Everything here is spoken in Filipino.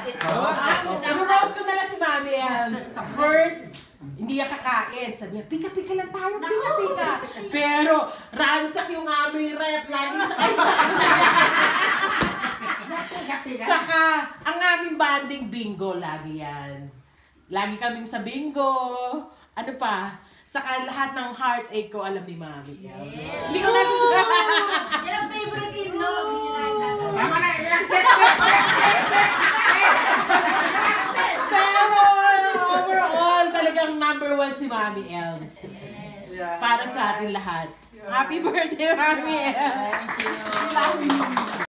Rose ko na lang si Mami Els. First, hindi niya kakain. Sabi niya, pika-pika lang tayo, pika-pika. Pero, ransak yung aming rep. Lagi sa kanya. Saka, ang aming banding bingo, lagi yan. Lagi kaming sa bingo. Ano pa? Saka lahat ng heartache ko, alam ni Mami. Hindi ko nasusunod. Yan ang favorite game, no? Tama na, Pero, overall, talagang #1 si Mami Els. Para sa atin lahat. Happy birthday, Mami Els! Thank you.